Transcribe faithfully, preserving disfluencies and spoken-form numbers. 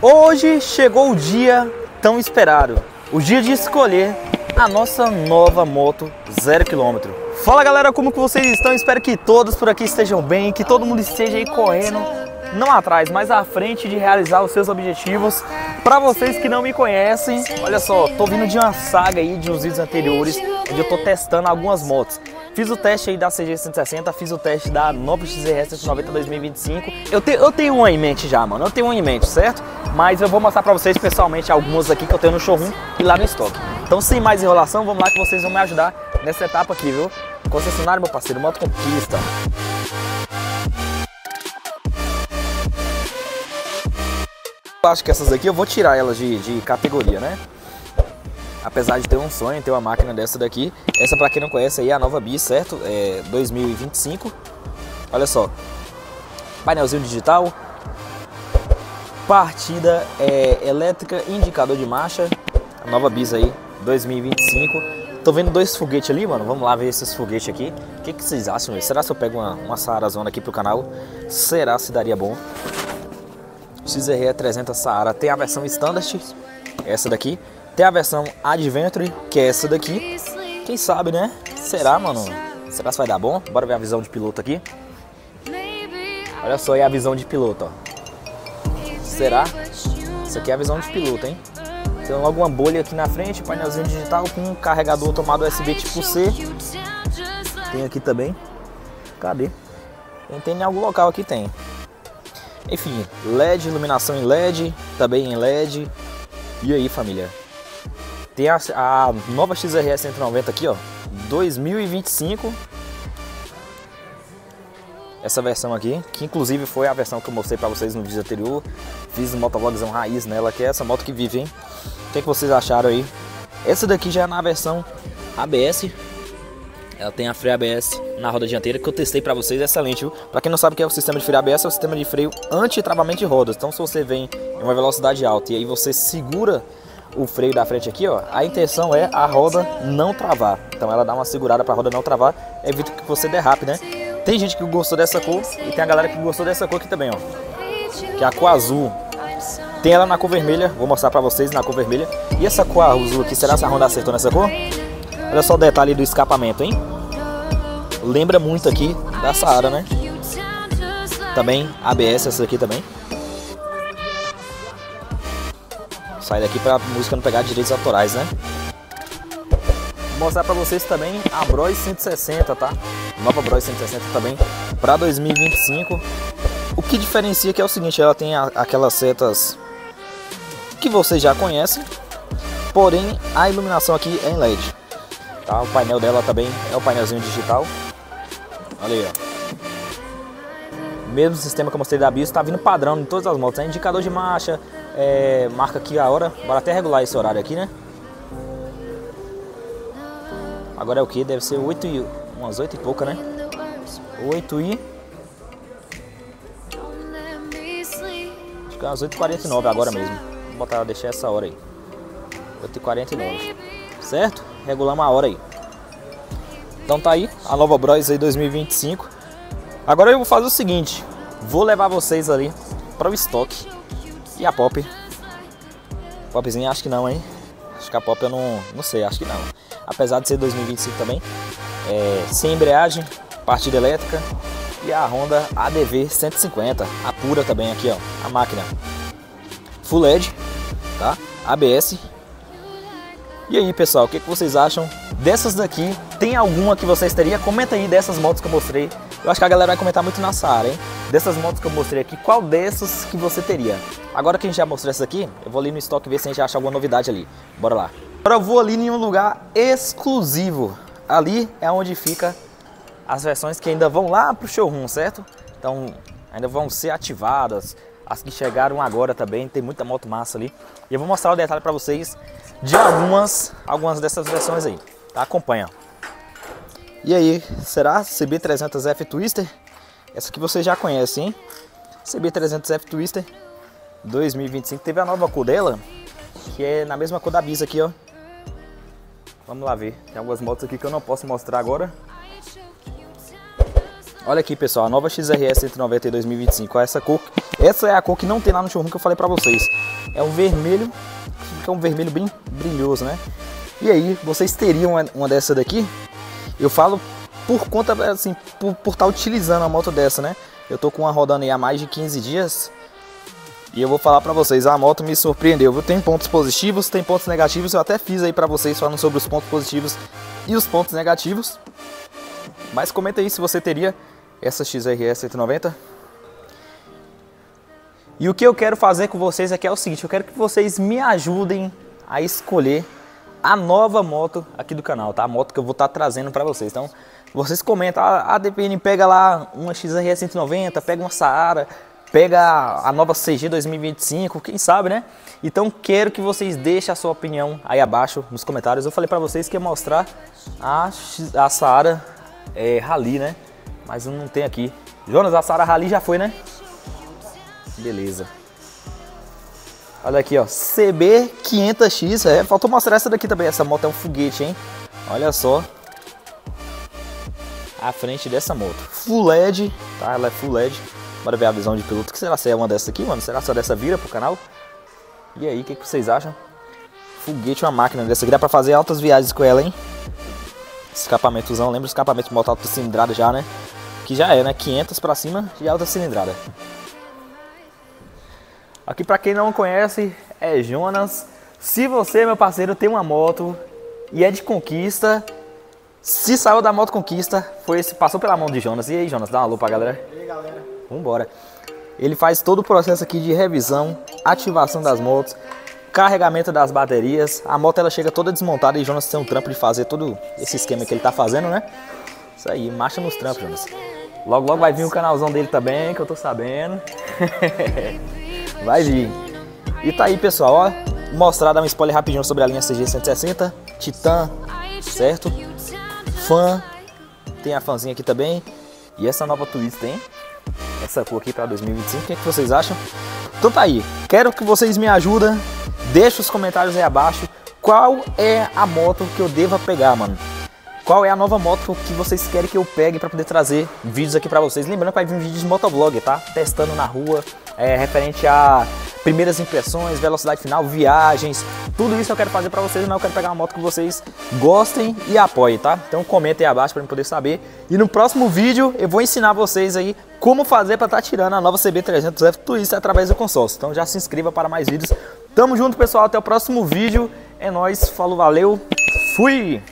Hoje chegou o dia tão esperado, o dia de escolher a nossa nova moto zero quilômetro. Fala galera, como que vocês estão? Espero que todos por aqui estejam bem, que todo mundo esteja aí correndo, não atrás, mas à frente de realizar os seus objetivos. Para vocês que não me conhecem, olha só, tô vindo de uma saga aí de uns vídeos anteriores, onde eu tô testando algumas motos. Fiz o teste aí da C G cento e sessenta, fiz o teste da nova X R cento e noventa dois mil e vinte e cinco. Eu, te, eu tenho uma em mente já, mano, eu tenho uma em mente, certo? Mas eu vou mostrar pra vocês pessoalmente algumas aqui que eu tenho no showroom e lá no estoque. Então sem mais enrolação, vamos lá que vocês vão me ajudar nessa etapa aqui, viu? Concessionário, meu parceiro, moto conquista. Eu acho que essas aqui eu vou tirar elas de, de categoria, né? Apesar de ter um sonho, ter uma máquina dessa daqui. Essa, pra quem não conhece, aí é a nova Bis, certo? É dois mil e vinte e cinco. Olha só. Painelzinho digital. Partida é, elétrica, indicador de marcha. A nova Bis aí, dois mil e vinte e cinco. Tô vendo dois foguetes ali, mano. Vamos lá ver esses foguetes aqui. O que, que vocês acham? Será se eu pego uma, uma Saara Zona aqui pro canal? Será se daria bom? X R E trezentos Saara tem a versão Standard, essa daqui. Tem a versão Adventure, que é essa daqui. Quem sabe, né? Será, mano? Será se vai dar bom? Bora ver a visão de piloto aqui. Olha só aí a visão de piloto, ó. Será? Isso aqui é a visão de piloto, hein? Tem logo uma bolha aqui na frente, painelzinho digital com um carregador tomado U S B tipo C. Tem aqui também. Cadê? Tem, tem em algum local aqui, tem. Enfim, L E D, iluminação em L E D, também em L E D. E aí, família? Tem a, a nova X R cento e noventa aqui, ó, dois mil e vinte e cinco. Essa versão aqui, que inclusive foi a versão que eu mostrei pra vocês no vídeo anterior. Fiz um motovlogzão raiz nela, que é essa moto que vive, hein? O que, é que vocês acharam aí? Essa daqui já é na versão A B S. Ela tem a freio A B S na roda dianteira, que eu testei pra vocês, é excelente, viu? Pra quem não sabe o que é o sistema de freio A B S, é o sistema de freio anti-travamento de rodas. Então se você vem em uma velocidade alta e aí você segura o freio da frente aqui, ó, a intenção é a roda não travar. Então ela dá uma segurada pra roda não travar, evita que você derrape, né? Tem gente que gostou dessa cor e tem a galera que gostou dessa cor aqui também, ó, que é a cor azul. Tem ela na cor vermelha, vou mostrar pra vocês na cor vermelha. E essa cor azul aqui, será que a Honda acertou nessa cor? Olha só o detalhe do escapamento, hein? Lembra muito aqui da Saara, né? Também A B S essa aqui também. Sai daqui pra música não pegar direitos autorais, né? Vou mostrar pra vocês também a Bros cento e sessenta, tá? Nova Bros cento e sessenta também pra dois mil e vinte e cinco. O que diferencia aqui é o seguinte, ela tem a, aquelas setas que vocês já conhecem, porém a iluminação aqui é em L E D, tá? O painel dela também é o painelzinho digital. Olha aí, ó. Mesmo sistema que eu mostrei da Bis, tá vindo padrão em todas as motos, né? Indicador de marcha, é, marca aqui a hora. Bora até regular esse horário aqui, né? Agora é o que? Deve ser oito e... umas oito e pouca, né? oito e... acho que é umas oito e quarenta e nove agora mesmo. Vou botar, deixar essa hora aí. oito e quarenta e nove. Certo? Regulamos a hora aí. Então tá aí, a nova Bros aí dois mil e vinte e cinco. Agora eu vou fazer o seguinte, vou levar vocês ali para o estoque. E a Pop? Popzinha acho que não, hein? Acho que a Pop eu não, não sei, acho que não. Apesar de ser dois mil e vinte e cinco também. É, sem embreagem, partida elétrica. E a Honda A D V cento e cinquenta, a pura também aqui, ó. A máquina Full L E D, tá? A B S. E aí, pessoal, o que, que vocês acham dessas daqui? Tem alguma que vocês teriam? Comenta aí dessas motos que eu mostrei. Eu acho que a galera vai comentar muito na Saara, hein? Dessas motos que eu mostrei aqui, qual dessas que você teria? Agora que a gente já mostrou essa aqui, eu vou ali no estoque ver se a gente acha alguma novidade ali. Bora lá. Agora eu vou ali em um lugar exclusivo. Ali é onde fica as versões que ainda vão lá pro showroom, certo? Então, ainda vão ser ativadas. As que chegaram agora também, tem muita moto massa ali. E eu vou mostrar o detalhe pra vocês de algumas, algumas dessas versões aí, tá? Acompanha. E aí, será C B trezentos F Twister? Essa aqui vocês já conhecem, hein? C B trezentos F Twister dois mil e vinte e cinco. Teve a nova cor dela, que é na mesma cor da Bis aqui, ó. Vamos lá ver. Tem algumas motos aqui que eu não posso mostrar agora. Olha aqui, pessoal, a nova X R S cento e noventa dois mil e vinte e cinco. Essa cor, essa é a cor que não tem lá no showroom que eu falei pra vocês. É um vermelho, que é um vermelho bem brilhoso, né? E aí, vocês teriam uma, uma dessa daqui? Eu falo por conta, assim, por por estar utilizando a moto dessa, né? Eu tô com uma rodando aí há mais de quinze dias. E eu vou falar pra vocês, a moto me surpreendeu, viu? Tem pontos positivos, tem pontos negativos. Eu até fiz aí pra vocês falando sobre os pontos positivos e os pontos negativos. Mas comenta aí se você teria essa X R S cento e noventa. E o que eu quero fazer com vocês aqui é o seguinte, eu quero que vocês me ajudem a escolher a nova moto aqui do canal, tá? A moto que eu vou estar trazendo para vocês. Então, vocês comentam, a D P N pega lá uma X R S cento e noventa, pega uma Saara, pega a nova C G dois mil e vinte e cinco, quem sabe, né? Então, quero que vocês deixem a sua opinião aí abaixo nos comentários. Eu falei para vocês que ia mostrar a, a Saara é, Rally, né? Mas não tem aqui. Jonas, a Saara Rally já foi, né? Beleza. Olha aqui, ó, C B quinhentos X, é, faltou mostrar essa daqui também, essa moto é um foguete, hein? Olha só a frente dessa moto, Full L E D, tá? Ela é Full L E D, bora ver a visão de piloto, que será se é uma dessa aqui, mano? Será só dessa vira pro canal? E aí, o que, que vocês acham? Foguete, uma máquina dessa aqui, dá pra fazer altas viagens com ela, hein? Escapamentozão, lembra o escapamento de moto alta cilindrada já, né? Que já é, né? quinhentos pra cima de alta cilindrada. Aqui pra quem não conhece, é Jonas. Se você, meu parceiro, tem uma moto e é de conquista, se saiu da moto conquista, foi esse, passou pela mão de Jonas. E aí, Jonas, dá uma alô pra galera. E aí, galera. Vambora. Ele faz todo o processo aqui de revisão, ativação das motos, carregamento das baterias. A moto ela chega toda desmontada e Jonas tem um trampo de fazer todo esse esquema que ele tá fazendo, né? Isso aí, marcha nos trampos, Jonas. Logo, logo vai vir o canalzão dele também, que eu tô sabendo. Vai vir. E tá aí, pessoal, ó, mostrar, dar um spoiler rapidinho sobre a linha C G cento e sessenta, Titan, certo? Fan, tem a fanzinha aqui também. E essa nova Twister, hein? Essa cor aqui pra dois mil e vinte e cinco, o que, é que vocês acham? Então tá aí, quero que vocês me ajudem, deixa os comentários aí abaixo, qual é a moto que eu deva pegar, mano? Qual é a nova moto que vocês querem que eu pegue para poder trazer vídeos aqui para vocês? Lembrando que vai vir um vídeo de motovlog, tá? Testando na rua, é, referente a primeiras impressões, velocidade final, viagens, tudo isso eu quero fazer para vocês, mas eu quero pegar uma moto que vocês gostem e apoiem, tá? Então comenta aí abaixo para eu poder saber. E no próximo vídeo eu vou ensinar vocês aí como fazer para estar tá tirando a nova C B trezentos F Twister através do consórcio. Então já se inscreva para mais vídeos. Tamo junto, pessoal, até o próximo vídeo. É nóis, falou, valeu, fui!